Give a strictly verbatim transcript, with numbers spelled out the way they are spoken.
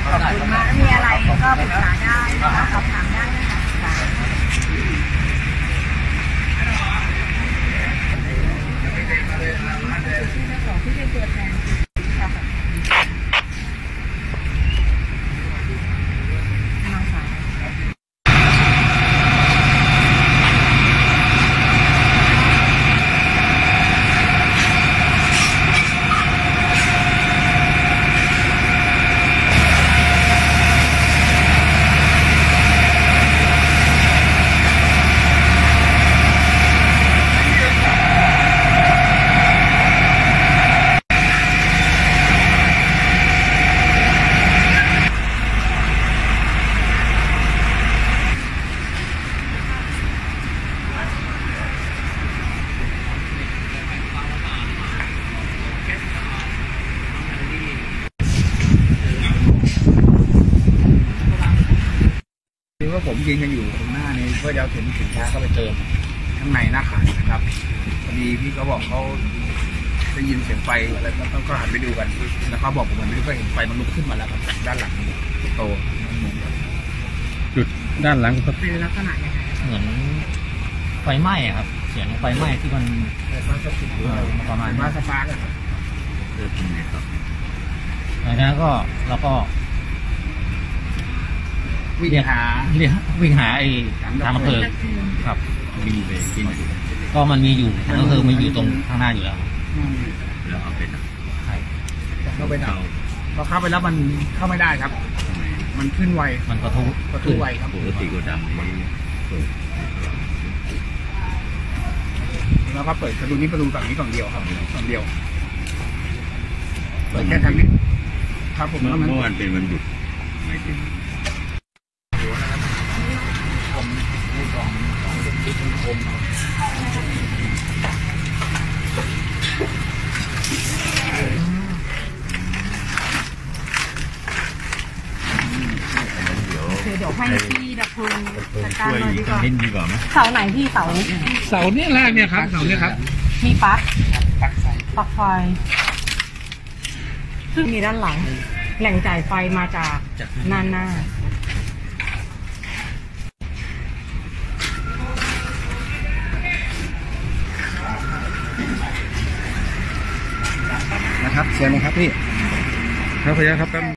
ขอบคุณมากมีอะไรก็ปรึกษาได้นะคะสอบถามได้นะคะที่เป็นตัวแทนคือว่าผมยืนกันอยู่ตรงหน้านี้เพื่อจะเอาถุงสินค้าเข้าไปเติมข้างในหน้าขายนะครับพอดีพี่เขาบอกเขาได้ยินเสียงไฟอะไรก็หันไปดูกันแล้วเขาบอกผมเหมือนก็เห็นไฟมันลุกขึ้นมาแล้วครับด้านหลังโตจุดด้านหลังก็เป็นลักษณะยังไงเหมือนไฟไหม้อะครับเสียงไฟไหม้ที่มันไฟฟ้าสถิตประมาณไฟฟ้าสปาร์กครับเออเป็นไงครับหลังจากนั้นก็เราก็วิ่งหาเรียกวิ่งหาไอ้ทางอำเภอครับวิ่งไปที่ไหนก็มันมีอยู่ทางอำเภอมันอยู่ตรงข้างหน้าอยู่แล้วแล้วเอาไปดับใช่เข้าไปดับพอเข้าไปแล้วมันเข้าไม่ได้ครับมันขึ้นไวมันประทุประทุไวครับปกติก็ดับนี้เปิดแล้วก็เปิดประตูนี้ประตูฝั่งนี้ฝั่งเดียวครับฝั่งเดียวเปิดแค่ทางนี้ครับผมเมื่อวานเป็นวันหยุดไม่เป็นเดี๋ยวให้พี่ดับเพลิงจัดการช่วยเลยดีกว่าเล่นดีกว่าไหมเสาไหนพี่เสาเสาเนี่ยแรกเนี่ยครับเสาเนี่ยครับมีปลั๊กปลั๊กไฟปลั๊กไฟซึ่งมีด้านหลังแหล่งจ่ายไฟมาจากด้านหน้านะครับเชิญเลยครับพี่ครับพยาครับ